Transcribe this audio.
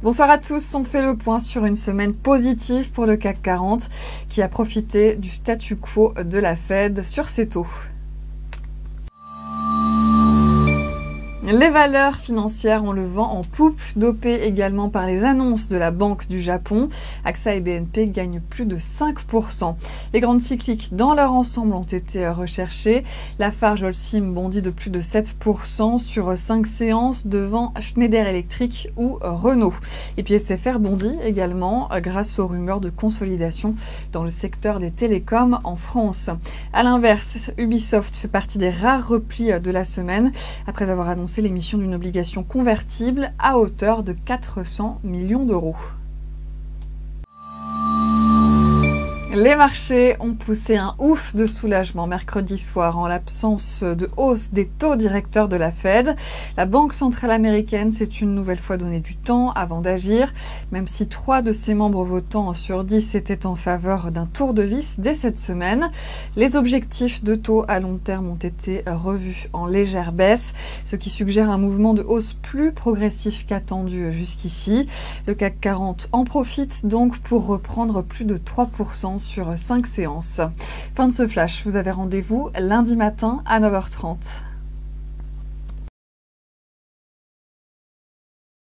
Bonsoir à tous, on fait le point sur une semaine positive pour le CAC 40 qui a profité du statu quo de la Fed sur ses taux. Les valeurs financières ont le vent en poupe, dopées également par les annonces de la Banque du Japon. AXA et BNP gagnent plus de 5%. Les grandes cycliques dans leur ensemble ont été recherchées. Lafarge-Holcim bondit de plus de 7% sur 5 séances devant Schneider Electric ou Renault. Et puis SFR bondit également grâce aux rumeurs de consolidation dans le secteur des télécoms en France. A l'inverse, Ubisoft fait partie des rares replis de la semaine après avoir annoncé l'émission d'une obligation convertible à hauteur de 400 millions d'euros. Les marchés ont poussé un ouf de soulagement mercredi soir en l'absence de hausse des taux directeurs de la Fed. La Banque centrale américaine s'est une nouvelle fois donné du temps avant d'agir, même si 3 de ses membres votants sur 10 étaient en faveur d'un tour de vis dès cette semaine. Les objectifs de taux à long terme ont été revus en légère baisse, ce qui suggère un mouvement de hausse plus progressif qu'attendu jusqu'ici. Le CAC 40 en profite donc pour reprendre plus de 3% sur 5 séances. Fin de ce flash, vous avez rendez-vous lundi matin à 9h30.